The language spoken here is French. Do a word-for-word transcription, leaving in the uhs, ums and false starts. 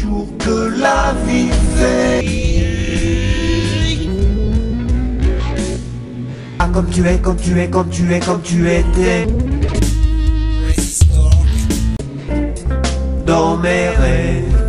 jours que la vie fait. Ah, comme tu es, comme tu es, comme tu es, comme tu étais. Dans mes rêves.